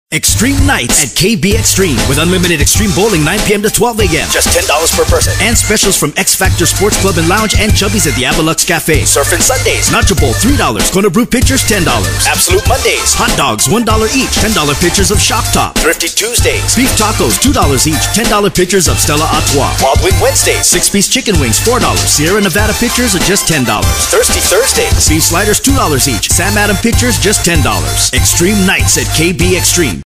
Extreme Nights at KB Extreme with unlimited extreme bowling 9 p.m. to 12 a.m. Just $10 per person. And specials from X Factor Sports Club and Lounge and Chubby's at the Avalux Cafe. Surfing Sundays. Nacho Bowl $3. Kona Brew pitchers $10. Absolute Mondays. Hot dogs $1 each. $10 pitchers of Shop Top. Thrifty Tuesdays. Beef tacos $2 each. $10 pitchers of Stella Artois. Wild Wing Wednesdays. 6-piece chicken wings $4. Sierra Nevada pitchers are just $10. Thirsty Thursdays. Beef sliders $2 each. Sam Adam pitchers just $10. Extreme Nights at KB Extreme.